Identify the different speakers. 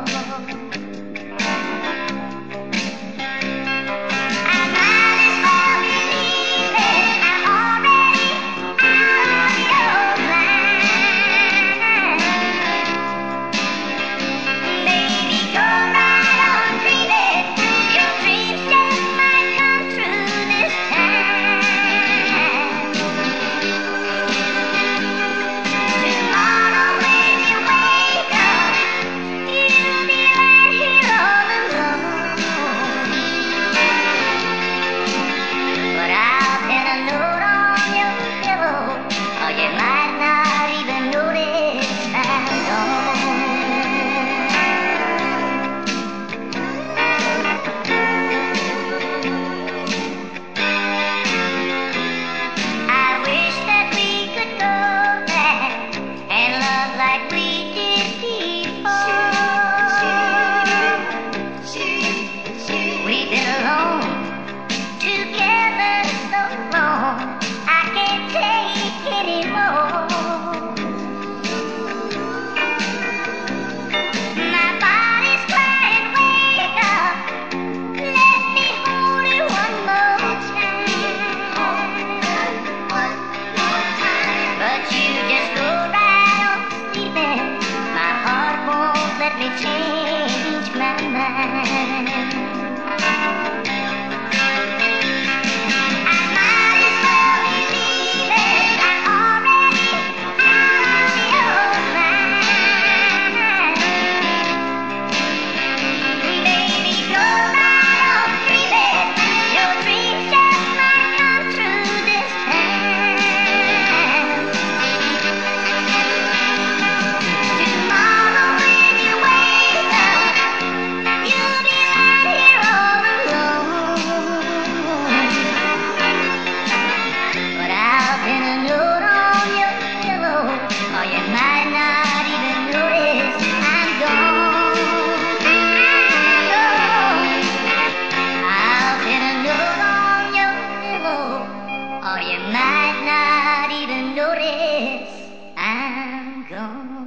Speaker 1: Let me change my mind. I might as well believe it. I'm already out of your mind. Baby, go right on dreaming. Your dreams just might come true this time. Tomorrow when you wake up, you'll be right here all alone. But I'll pin a note on your pillow, or you might not even notice I'm gone. I'm gone. I'll pin a note on your pillow, or you might not even notice I'm gone.